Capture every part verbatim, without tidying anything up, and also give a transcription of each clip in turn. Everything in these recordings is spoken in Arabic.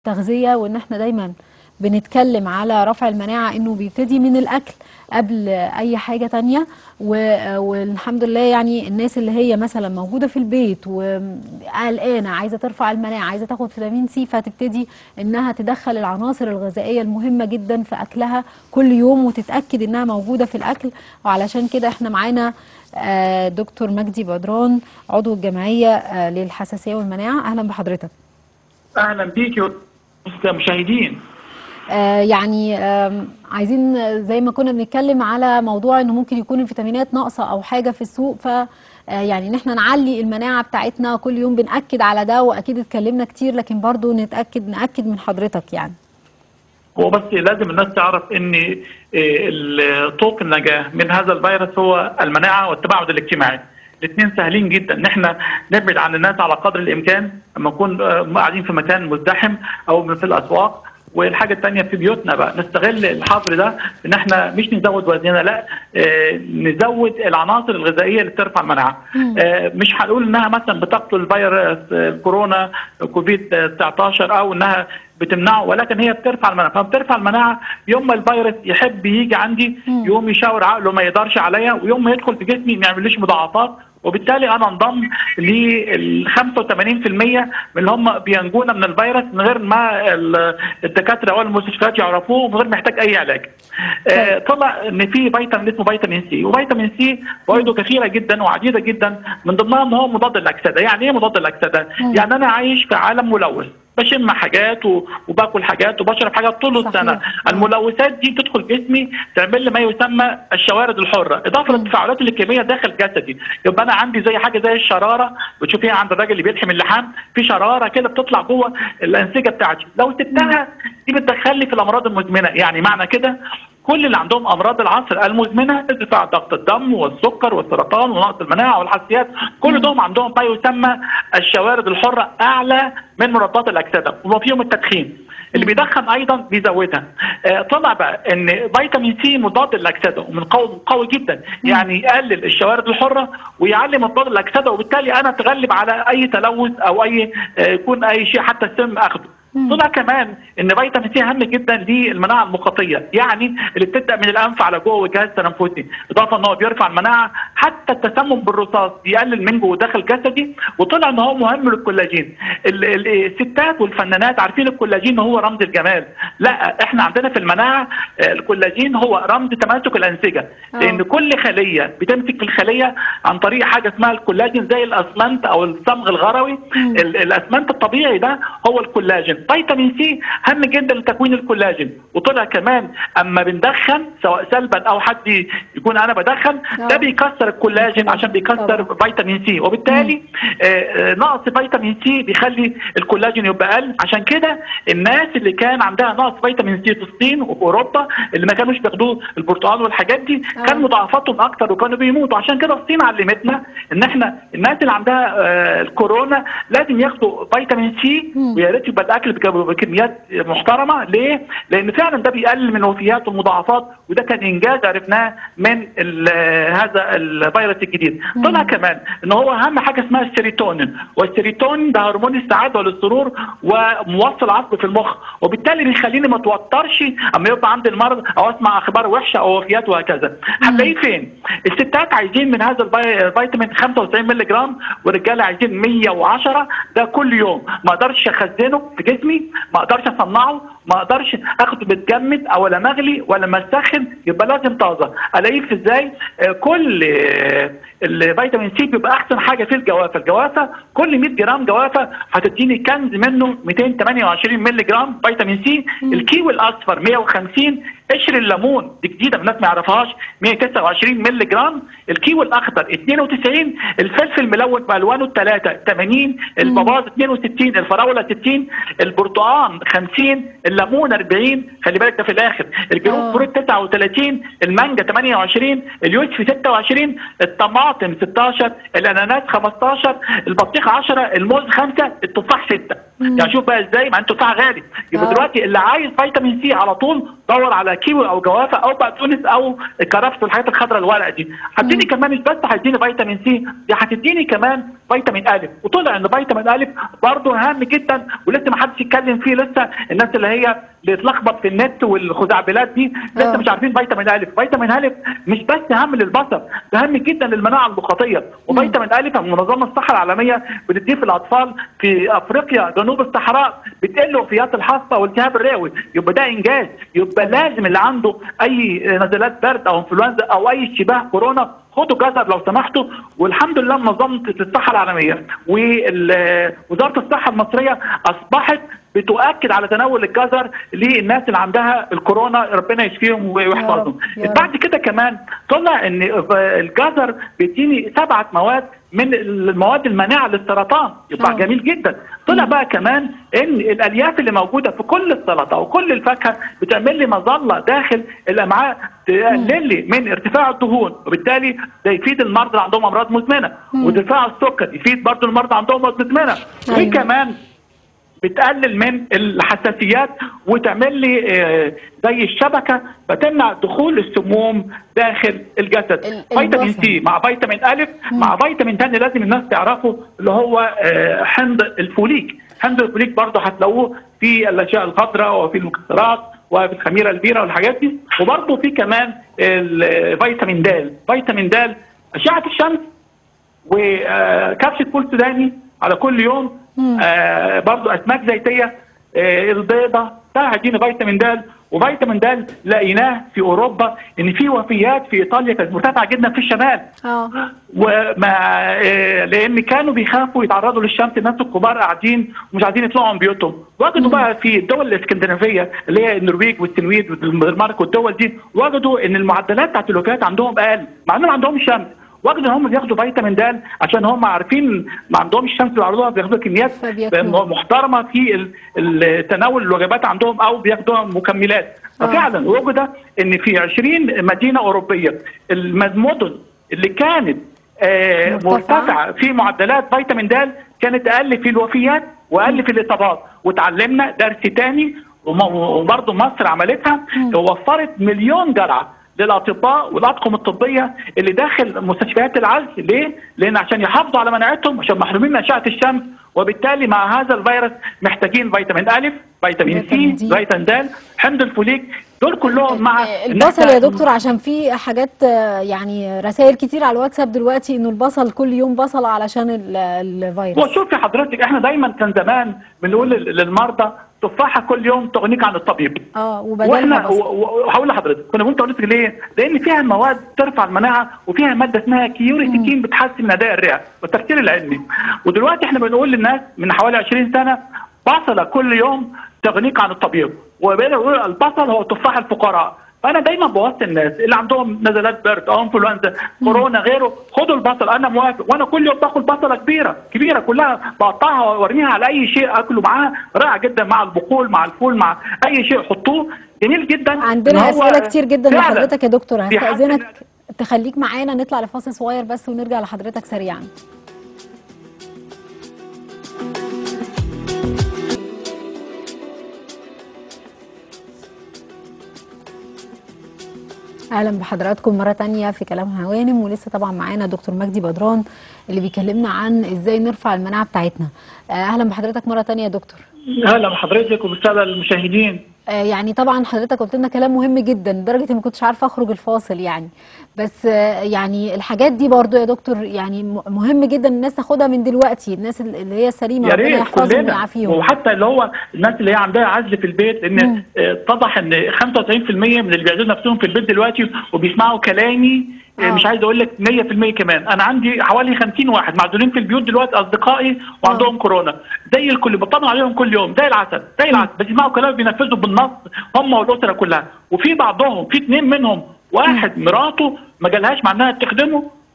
التغذية، وان احنا دايما بنتكلم على رفع المناعة انه بيبتدي من الاكل قبل اي حاجة تانية. والحمد لله يعني الناس اللي هي مثلا موجودة في البيت وقلقانة عايزة ترفع المناعة، عايزة تاخد فيتامين سي، فتبتدي انها تدخل العناصر الغذائية المهمة جدا في اكلها كل يوم وتتأكد انها موجودة في الاكل. وعلشان كده احنا معانا دكتور مجدي بدران، عضو الجمعية للحساسية والمناعة. اهلا بحضرتك. اهلا بيكي مشاهدين. آه يعني آه عايزين زي ما كنا بنتكلم على موضوع انه ممكن يكون الفيتامينات ناقصه او حاجه في السوق، ف آه يعني ان احنا نعلي المناعه بتاعتنا كل يوم، بنأكد على ده واكيد اتكلمنا كتير، لكن برضو نتأكد نأكد من حضرتك. يعني هو بس لازم الناس تعرف ان طوق النجاه من هذا الفيروس هو المناعه والتباعد الاجتماعي. الاثنين سهلين جدا ان احنا نبعد عن الناس على قدر الامكان لما نكون قاعدين في مكان مزدحم او في الاسواق. والحاجه الثانيه في بيوتنا بقى نستغل الحظر ده ان احنا مش نزود وزننا، لا آه نزود العناصر الغذائيه اللي بترفع المناعه. آه مش هنقول انها مثلا بتقتل فيروس الكورونا كوفيد تسعتاشر او انها بتمنعه، ولكن هي بترفع المناعه. فبترفع المناعه يوم ما الفيروس يحب يجي عندي يوم يشاور عقله ما يقدرش عليا، ويوم ما يدخل في جسمي ما يعمليش مضاعفات، وبالتالي انا انضم لل خمسة وثمانين بالمئة من اللي هم بينجونا من الفيروس من غير ما الدكاتره او المستشفيات يعرفوه ومن غير ما يحتاج اي علاج. آه طلع ان في فيتامين اسمه فيتامين سي، وفيتامين سي فوائده كثيره جدا وعديده جدا، من ضمنها ان هو مضاد للاكسده. يعني ايه مضاد للاكسده؟ يعني انا عايش في عالم ملوث، بشم حاجات وباكل حاجات وبشرب حاجات طول السنه. الملوثات دي بتدخل جسمي تعمل لي ما يسمى الشوارد الحره، اضافه للتفاعلات الكيميائيه داخل جسدي. يبقى انا عندي زي حاجه زي الشراره بتشوفيها عند الراجل اللي بيلحم اللحام، في شراره كده بتطلع جوه الانسجه بتاعتي، لو سبتها دي بتدخل لي في الامراض المزمنه. يعني معنى كده كل اللي عندهم امراض العصر المزمنه، ارتفاع ضغط الدم والسكر والسرطان ونقص المناعه والحساسيات، كل دول عندهم ما يسمى الشوارد الحره اعلى من مضادات الاكسده، وما فيهم التدخين. اللي بيدخن ايضا بيزودها. آه طلع بقى ان فيتامين سي مضاد للاكسده ومن قوي قوي جدا، يعني يقلل الشوارد الحره ويعلي مضاد الاكسده، وبالتالي انا اتغلب على اي تلوث او اي آه يكون اي شيء حتى السم اخده. طلع كمان ان فيتامين سي هام جدا للمناعه المخاطيه، يعني اللي بتبدا من الانف على جوه والجهاز التنفسي، اضافه ان هو بيرفع المناعه. حتى التسمم بالرصاص بيقلل من جوه داخل جسدي. وطلع ان هو مهم للكولاجين. الستات والفنانات عارفين الكولاجين هو رمز الجمال، لا احنا عندنا في المناعه الكولاجين هو رمز تماسك الانسجه، لان كل خليه بتمسك الخليه عن طريق حاجه اسمها الكولاجين، زي الاسمنت او الصمغ الغروي. الاسمنت الطبيعي ده هو الكولاجين. فيتامين سي هام جدا لتكوين الكولاجين. وطلع كمان اما بندخن سواء سلبا او حد يكون انا بدخن، ده بيكسر الكولاجين عشان بيكسر فيتامين سي، وبالتالي آه نقص فيتامين سي بيخلي الكولاجين يبقى اقل. عشان كده الناس اللي كان عندها نقص فيتامين سي في الصين وفي اوروبا اللي ما كانوش بياخدوه البرتقال والحاجات دي كان مضاعفاتهم اكتر وكانوا بيموتوا. عشان كده الصين علمتنا ان احنا الناس اللي عندها آه الكورونا لازم ياخدوا فيتامين سي، ويا ريت يبقى الاكل بكميات محترمه. ليه؟ لان فعلا ده بيقلل من الوفيات والمضاعفات، وده كان انجاز عرفناه من هذا الفيروس الجديد. طلع كمان ان هو اهم حاجه اسمها السيروتونين، والسيروتونين ده هرمون السعاده والسرور وموصل عصبي في المخ، وبالتالي بيخليني ما اتوترش اما يبقى عندي المرض او اسمع اخبار وحشه او وفيات وهكذا. هنلاقيه فين؟ الستات عايزين من هذا الفيتامين خمسة وتسعين مللي جرام، والرجاله عايزين مية وعشرة، ده كل يوم. ما اقدرش اخزنه في جسمي، ما اقدرش اصنعه، ما اقدرش اخده متجمد او ولا مغلي ولا مسخن، يبقى لازم طازه. الاقيه في ازاي؟ آه كل آه الفيتامين سي بيبقى احسن حاجه فيه الجوافه. الجوافه كل مية جرام جوافه هتديني كنز منه مئتين وثمانية وعشرين مللي جرام فيتامين سي. الكيوي الاصفر مية وخمسين، قشر الليمون دي جديده الناس ما يعرفهاش مية وتسعة وعشرين مللي جرام، الكيوي الاخضر اثنين وتسعين، الفلفل الملون بالوانه الثلاثه ثمانين، الباباز اثنين وستين، الفراوله ستين، البرتقال خمسين، الليمون أربعين، خلي بالك ده في الاخر، الجروب فروت تسعة وثلاثين، المانجا ثمانية وعشرين، اليوسف ستة وعشرين، الطماطم ستاشر، الاناناس خمستاشر، البطيخ عشرة، الموز خمسة، التفاح ستة. يعني شوف بقى ازاي، ما انتوا تفاح غالي، يبقى آه. دلوقتي اللي عايز فيتامين سي على طول دور على كيوي او جوافه او بقدونس او الكرفس والحاجات الخضراء الورق دي. هتديني كمان مش بس هتديني فيتامين سي، دي هتديني كمان فيتامين الف، وطلع ان فيتامين الف برضه هام جدا ولسه ما حدش يتكلم فيه، لسه الناس اللي هي بتتلخبط في النت والخزعبلات دي لسه آه. مش عارفين فيتامين الف. فيتامين الف مش بس هام للبصر، ده هام جدا للمناعه المخاطيه، وفيتامين الف منظمه الصحه العالميه بتديه في الاطفال في افريقيا جنوب الصحراء بتقل وفيات الحصبه والالتهاب الرئوي، يبقى ده انجاز. يبقى لازم اللي عنده اي نزلات برد او انفلونزا او اي اشتباه كورونا خدوا جزر لو سمحتوا. والحمد لله منظمه الصحه العالميه ووزاره الصحه المصريه اصبحت بتؤكد على تناول الجزر للناس اللي عندها الكورونا، ربنا يشفيهم ويحفظهم. بعد كده كمان طلع ان الجزر بيديني سبعه مواد من المواد المانعه للسرطان، يبقى جميل جدا. طلع بقى كمان ان الالياف اللي موجوده في كل السلطه وكل الفاكهه بتعمل لي مظله داخل الامعاء تقلل لي من ارتفاع الدهون، وبالتالي ده يفيد المرضى اللي عندهم امراض مزمنه، وارتفاع السكر يفيد برضه المرضى عندهم امراض مزمنه، وكمان بتقلل من الحساسيات وتعمل لي زي الشبكه فتمنع دخول السموم داخل الجسد. فيتامين سي مع فيتامين الف مع فيتامين تاني لازم الناس تعرفه اللي هو حمض الفوليك. حمض الفوليك برضه هتلاقوه في الاشياء الخضراء وفي المكسرات وفي الخميره البيره والحاجات دي، وبرضه في كمان الفيتامين د. فيتامين د اشعه الشمس وكبسه فول سوداني على كل يوم، آه برضو اسماك زيتيه، آه البيضه ده هيدينا فيتامين د. وفيتامين د لقيناه في اوروبا ان في وفيات في ايطاليا كانت مرتفعه جدا في الشمال، اه ومع آه لان كانوا بيخافوا يتعرضوا للشمس، الناس الكبار قاعدين ومش عايزين يطلعوا من بيوتهم. وجدوا بقى في الدول الاسكندنافيه اللي هي النرويج والسويد والدنمارك والدول دي، وجدوا ان المعدلات بتاعت الوفيات عندهم اقل مع انهم عندهم شمس. وجدوا ان هم بياخدوا فيتامين د عشان هم عارفين ما عندهمش شمس بيعرضوها، بياخدوا كميات محترمه في التناول الوجبات عندهم او بياخدوا مكملات. آه. ففعلا وجد ان في عشرين مدينه اوروبيه المدن اللي كانت آه مرتفعه في معدلات فيتامين د كانت اقل في الوفيات واقل في الاصابات. وتعلمنا درس ثاني وبرضه مصر عملتها، وفرت مليون جرعه للاطباء والاطقم الطبيه اللي داخل مستشفيات العزل. ليه؟ لان عشان يحافظوا على مناعتهم عشان محرومين من اشعه الشمس، وبالتالي مع هذا الفيروس محتاجين فيتامين الف، فيتامين سي، فيتامين د، حمض الفوليك، دول كلهم مع البصل يا دكتور. عشان في حاجات يعني رسائل كتير على الواتساب دلوقتي انه البصل كل يوم بصل علشان الفيروس. وشوفي حضرتك احنا دايما كان زمان بنقول للمرضى تفاحه كل يوم تغنيك عن الطبيب. اه وبدلها بصل. وهقول لحضرتك كنا بنقول لحضرتك ليه؟ لان فيها مواد ترفع المناعه وفيها ماده اسمها كيوريتيكين بتحسن من اداء الرئه والتفكير العلمي. ودلوقتي احنا بنقول للناس من حوالي عشرين سنه بصله كل يوم تغنيك عن الطبيب، وبقينا نقول البصل هو تفاح الفقراء. فانا دايما بوصي الناس اللي عندهم نزلات برد او انفلونزا كورونا غيره خدوا البصل، انا موافق. وانا كل يوم باكل بصله كبيره كبيره كلها بقطعها وارميها على اي شيء اكله معاها، رائع جدا مع البقول مع الفول مع اي شيء حطوه، جميل جدا. عندنا اسئله كتير جدا لحضرتك يا دكتور، هستاذنك تخليك معانا نطلع لفاصل صغير بس ونرجع لحضرتك سريعا. اهلا بحضراتكم مره تانية في كلام هوانم، ولسه طبعا معانا دكتور مجدي بدران اللي بيكلمنا عن ازاي نرفع المناعه بتاعتنا. اهلا بحضرتك مره تانية يا دكتور. اهلا بحضرتك وبالساده المشاهدين. آه يعني طبعا حضرتك قلت لنا كلام مهم جدا لدرجه اني ما كنتش عارفه اخرج الفاصل يعني، بس آه يعني الحاجات دي برضو يا دكتور يعني مهم جدا الناس تاخدها من دلوقتي، الناس اللي هي السليمه ربنا يحفظهم ويعافيهم، وحتى اللي هو الناس اللي هي عندها عزل في البيت، لان اتضح ان خمسة وتسعين بالمية من اللي بيعزلوا نفسهم في البيت دلوقتي وبيسمعوا كلامي آه. مش عايز اقول لك مية بالمية كمان. انا عندي حوالي خمسين واحد معزولين في البيوت دلوقتي اصدقائي وعندهم آه. كورونا زي الكل، بطمن عليهم كل يوم زي العسل زي العسل، بيسمعوا كلام بينفذوا بالنص هم والاسره كلها. وفي بعضهم في اثنين منهم واحد م. مراته ما جالهاش مع انها تخدمه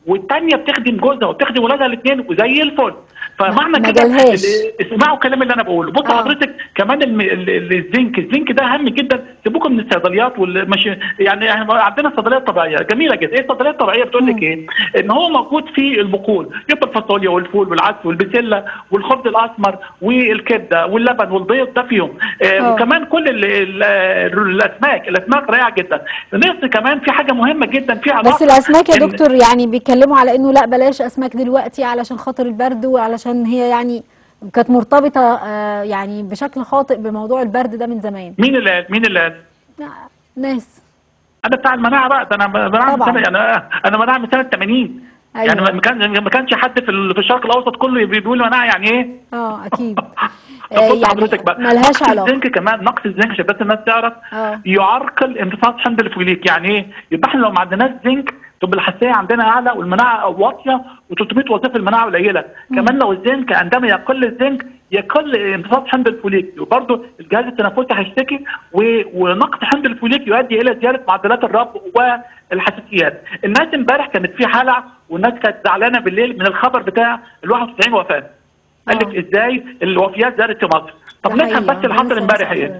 والثانيه بتخدم جوزها وبتخدم ولادها الاثنين وزي الفل. فمعنى كده اسمعوا الكلام اللي انا بقوله. بص آه. حضرتك كمان الزنك، الزنك ده اهم جدا. سيبوكم من الصيدليات والمش يعني عندنا صيدليات طبيعيه جميله جدا. ايه الصيدليات الطبيعيه بتقول لك ايه؟ ان هو موجود في البقول، يبقى الفاصوليا والفول والعدس والبسله والخبز الاسمر والكبده واللبن والبيض ده فيهم. آه وكمان كل ال ال الاسماك، الاسماك رائعه جدا. نقص كمان في حاجه مهمه جدا في علاقه. بس الاسماك يا دكتور يعني بيتكلموا على انه لا بلاش اسماك دلوقتي علشان خاطر البرد، وعلشان هي يعني كانت مرتبطه آه يعني بشكل خاطئ بموضوع البرد ده من زمان. مين اللي قال؟ مين اللي قال؟ ناس. انا بتاع المناعه بقى، ده انا مناعه من سنه، انا انا مناعه من سنه ثمانين. أيوة. يعني ما كان ما كانش حد في في الشرق الاوسط كله بيقول مناعه يعني ايه؟ اه اكيد. يعني حضرتك بقى ملهاش علاقه. الزنك كمان، نقص الزنك عشان بس الناس تعرف أوه. يعرقل امتصاص حمض الفوليك. يعني ايه؟ يبقى احنا لو ما عندناش زنك تبقى الحساسيه عندنا اعلى والمناعه واطيه وثلاثمية وظيفه المناعه قليله. كمان لو الزنك عندما يقل الزنك يقل امتصاص حمض الفوليك، وبرضه الجهاز التنفسي هيشتكي، ونقص حمض الفوليك يؤدي الى زياده معدلات الربو والحساسيات. الناس امبارح كانت في حلقه والناس كانت زعلانه بالليل من الخبر بتاع ال واحد وتسعين وفاه. قال لك ازاي الوفيات زادت في مصر؟ طب نفهم بس اللي حصل امبارح ايه؟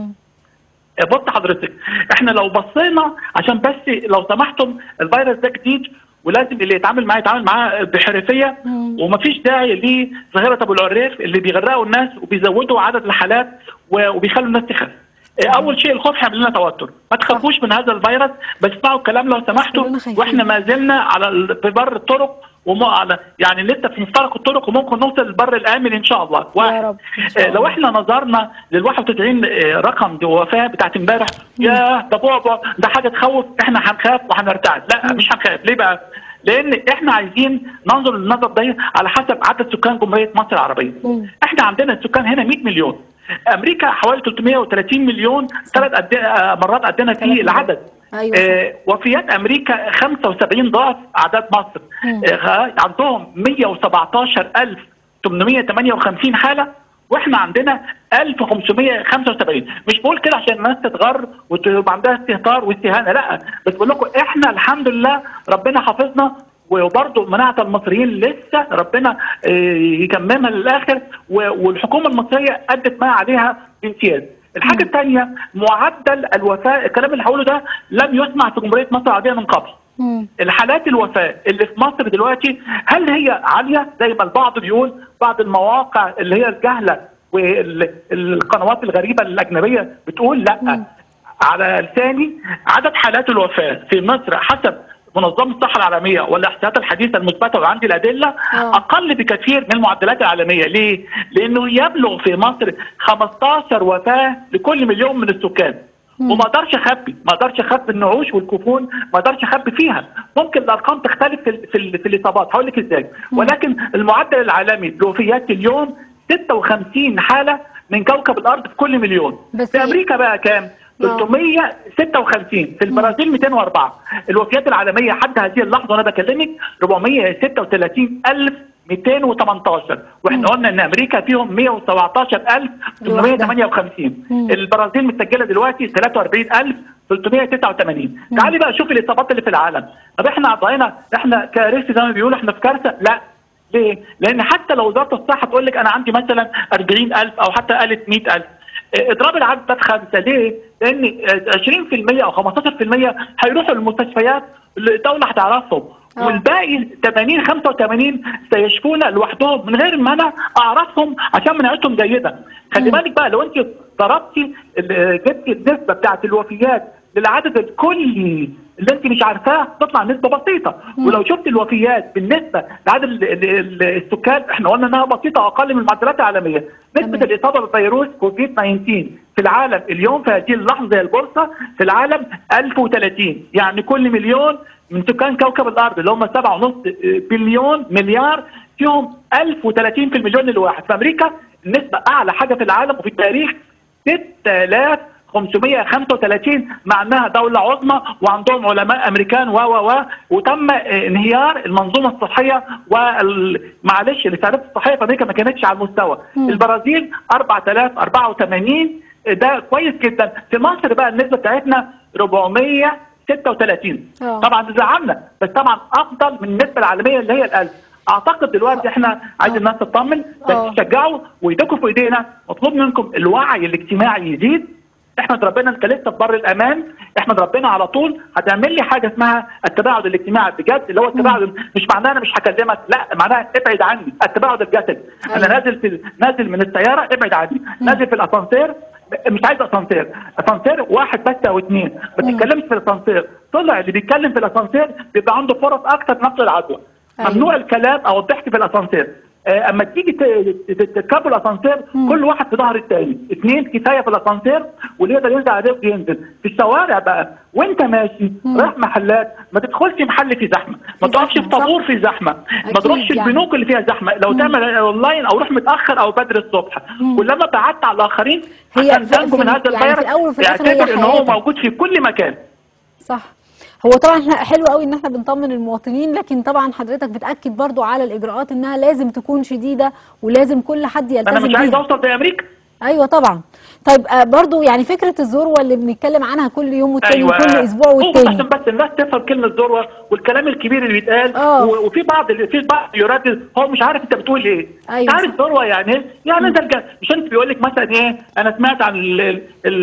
بص حضرتك، احنا لو بصينا عشان بس لو سمحتم الفيروس ده جديد ولازم اللي يتعامل معاه يتعامل معاه بحرفيه، ومفيش داعي لظاهره ابو العريف اللي بيغرقوا الناس وبيزودوا عدد الحالات وبيخلوا الناس تخاف. اول شيء الخوف هيعمل لنا توتر، ما تخافوش من هذا الفيروس، بس اسمعوا الكلام لو سمحتوا. واحنا ما زلنا على في بر الطرق ومو على يعني لسه في مفترق الطرق وممكن نوصل للبر الامن ان شاء الله. واحد رب. آه لو احنا نظرنا لل واحد وتسعين آه رقم دي وفاه بتاعت امبارح، يا ده بعبع، ده حاجه تخوف، احنا هنخاف وهنرتعد. لا مش هنخاف. ليه بقى؟ لان احنا عايزين ننظر للنظر ده على حسب عدد سكان جمهوريه مصر العربيه. مم. احنا عندنا السكان هنا مية مليون، امريكا حوالي ثلاثمية وثلاثين مليون، ثلاث مرات قدنا في العدد. أيوة. آه وفيات امريكا خمسة وسبعين ضعف اعداد مصر. آه عندهم مية وسبعتاشر ألف وثمانمية وثمانية وخمسين حاله، واحنا عندنا ألف وخمسمية وخمسة وسبعين. مش بقول كده عشان الناس تتغر وتبقى عندها استهتار واستهانه، لا، بس بقول لكم احنا الحمد لله ربنا حافظنا، وبرضه مناعه المصريين لسه ربنا يكممها للاخر، والحكومه المصريه ادت ما عليها بامتياز. الحاجه الثانيه معدل الوفاه، الكلام اللي هقوله ده لم يسمع في جمهوريه مصر العربيه من قبل. مم. الحالات الوفاه اللي في مصر دلوقتي هل هي عاليه زي ما البعض بيقول؟ بعض المواقع اللي هي الجهله والقنوات الغريبه الاجنبيه بتقول لا. مم. على لساني عدد حالات الوفاه في مصر حسب منظمه الصحه العالميه والاحصائيات الحديثه المثبته وعندي الادله أوه. اقل بكثير من المعدلات العالميه. ليه؟ لانه يبلغ في مصر خمستاشر وفاه لكل مليون من السكان. مم. وما اقدرش اخبي، ما اقدرش اخبي النعوش والكفون، ما اقدرش اخبي فيها. ممكن الارقام تختلف في في, في الاصابات، هقول لك ازاي. مم. ولكن المعدل العالمي للوفيات اليوم ستة وخمسين حاله من كوكب الارض في كل مليون. في امريكا بقى كام؟ ثلاثمية وستة وخمسين، في البرازيل مئتين وأربعة. الوفيات العالميه حتى هذه اللحظه وانا بكلمك أربعمية وستة وثلاثين ألف ومئتين وتمنتاشر، واحنا قلنا ان امريكا فيهم مية وسبعتاشر ألف وثمانمية وثمانية وخمسين. البرازيل متسجله دلوقتي ثلاثة وأربعين ألف وثلاثمية وتسعة وثمانين. تعالي بقى شوفي الاصابات اللي في العالم. طب احنا ضايعين، احنا كارثه زي ما بيقولوا، احنا في كارثه؟ لا. ليه؟ لان حتى لو وزاره الصحه تقول لك انا عندي مثلا أربعين ألف او حتى قالت مئة ألف، اضراب العدد ده بخمسه. ليه؟ لان عشرين في المية او خمستاشر في المية هيروحوا للمستشفيات اللي الدوله هتعرفهم، والباقي ثمانين خمسة وثمانين سيشفون لوحدهم من غير ما انا اعرفهم عشان مناعتهم جيده. خلي بالك بقى لو انت ضربتي جبتي النسبه بتاعت الوفيات للعدد الكلي اللي انت مش عارفاه تطلع نسبه بسيطه. مم. ولو شفت الوفيات بالنسبه لعدد السكان احنا قلنا انها بسيطه واقل من المعدلات العالميه. نسبه الاصابه بفيروس كوفيد تسعة عشر في العالم اليوم في هذه اللحظه زي البورصه في العالم ألف وثلاثين، يعني كل مليون من سكان كوكب الارض اللي هم سبعة ونص بليون مليار فيهم ألف وثلاثين في المليون الواحد. في امريكا النسبه اعلى حاجه في العالم وفي التاريخ ستة آلاف وخمسمية وخمسة وثلاثين، مع انها دوله عظمى وعندهم علماء امريكان و و و وتم انهيار المنظومه الصحيه ومعلش الاسعافات الصحيه في امريكا ما كانتش على المستوى. م. البرازيل أربعة آلاف وأربعة وثمانين، ده كويس جدا. في مصر بقى النسبه بتاعتنا أربعمية ستة وثلاثين. أوه. طبعا زعلنا، بس طبعا افضل من النسبه العالميه اللي هي الألف. اعتقد دلوقتي احنا عايز الناس تطمن، بس تشجعوا وايديكم في ايدينا. مطلوب منكم الوعي الاجتماعي يزيد. احمد ربنا انت لسه في بر الامان، احمد ربنا على طول هتعمل لي حاجه اسمها التباعد الاجتماعي بجد، اللي هو التباعد مش معناه انا مش هكلمك، لا معناها ابعد عني، التباعد الجسدي. انا نازل في نازل من السياره ابعد عني، نازل في الاسانسير مش عايز اسانسير، اسانسير واحد بس او اثنين، ما تتكلمش في الاسانسير. طلع اللي بيتكلم في الاسانسير بيبقى عنده فرص اكثر نقل العدوى. ممنوع الكلام او الضحك في الاسانسير. اما تيجي تركبوا الاسانسير كل واحد في ظهر الثاني، اثنين كفايه في الاسانسير، واللي يقدر ينزل عليه ينزل. في الشوارع بقى وانت ماشي رايح محلات ما تدخلش محل في زحمه، ما تقفش في طابور في زحمه، ما تروحش يعني. البنوك اللي فيها زحمه، لو مم. تعمل اونلاين او روح متاخر او بدري الصبح. ولما بعدت على الاخرين عشان تنجو من هذا الفيروس اعتبر ان هو موجود في كل مكان. صح. هو طبعا احنا حلو قوي ان احنا بنطمن المواطنين، لكن طبعا حضرتك بتاكد برضو على الاجراءات انها لازم تكون شديده ولازم كل حد يلتزم بيها. انا مش عايز اوصل زي امريكا. ايوه طبعا. طيب آه برضو يعني فكره الذروه اللي بنتكلم عنها كل يوم والتاني أيوة. وكل اسبوع والتاني، عشان بس الناس تفهم كلمه ذروه والكلام الكبير اللي بيتقال. أوه. وفي بعض في بعض يردد هو مش عارف انت بتقول ايه. أيوة. انت عارف ذروه يعني ايه؟ يعني انت مش انت بيقول لك مثلا ايه؟ انا سمعت عن ال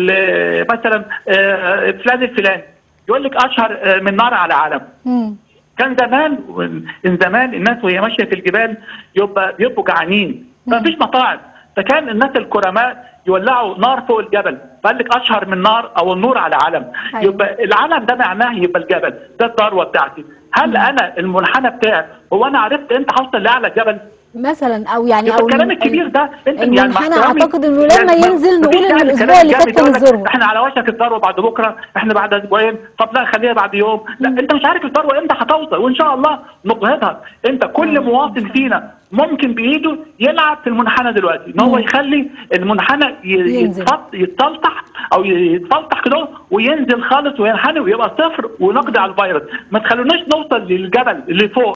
ال مثلا آه فلان الفلاني يقول لك اشهر من نار على علم. مم. كان زمان من زمان الناس وهي ماشيه في الجبال يبقى بيبقوا جعانين، ما فيش مطاعم، فكان الناس الكرماء يولعوا نار فوق الجبل، فقال لك اشهر من نار او النور على علم. أيوة. يبقى العلم ده معناه يبقى الجبل ده الذروه بتاعتي. هل مم. انا المنحنى بتاعي هو انا عرفت انت هوصل لاعلى جبل مثلا او يعني او الكلام الكبير ده انت يعني انا اعتقد انه لما ينزل نقول ان الاسبوع اللي فات كان الذروه، احنا على وشك الذروه بعد بكره، احنا بعد اسبوعين، طب لا خليها بعد يوم، لا مم. انت مش عارف الذروه امتى هتوصل، وان شاء الله نجهضها. انت كل مم. مواطن فينا ممكن بايده يلعب في المنحنى دلوقتي، ان هو يخلي المنحنى يتسلطح او يتسلطح كده وينزل خالص وينحني ويبقى صفر ونقضي على الفيروس. ما تخلوناش نوصل للجبل اللي فوق.